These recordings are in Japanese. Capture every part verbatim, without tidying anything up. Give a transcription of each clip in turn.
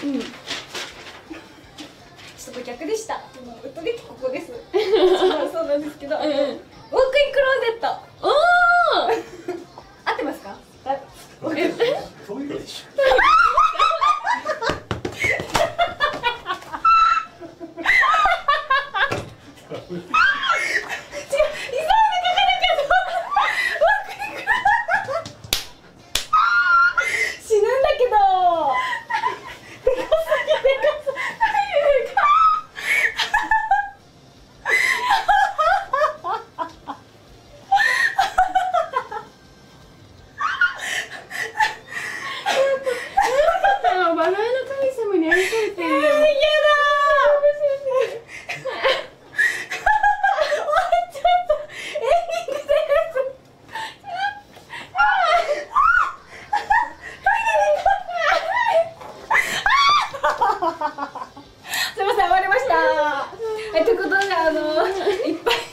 うん、ちょっと逆でした。ウッドデッキここです。そうなんですけど、ウォークインクローゼット。おお合ってますか？えトイレでしょ。すみません、終わりました。はい、ということで、あのいっぱい伝ってもら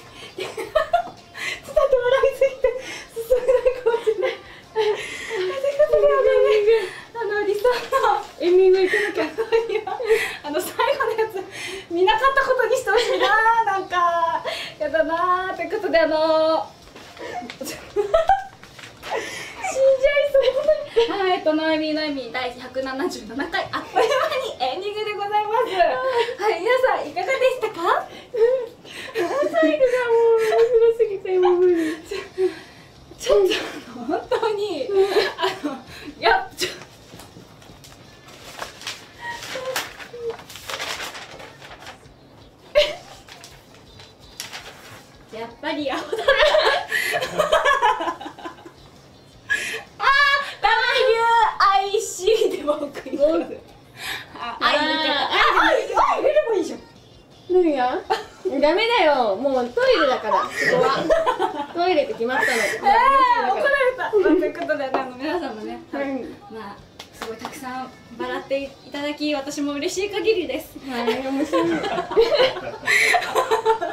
いすぎて進めないかもしれない。ということで、あの理想のエンディングいかなきゃあの最後のやつ見なかったことにしてほしいな。なんかやだな。ということで、あのはい、えっと、ノエミーノエミーだいひゃくななじゅうななかい、あっという間にエンディングでございます。はい、皆さんいかがでしたか？最後がもう面白すぎてもう無理。ちょっと本当にあのいやちょやっぱり青だな。アイシー でも送ります。あ、あ、入れればいいじゃん。 何が？ダメだよ。もうトイレだから。ここはトイレって決まったの。ええ、怒られた。ということで、あの皆さんもね、まあすごいたくさん笑っていただき、私も嬉しい限りです。 はい、面白い。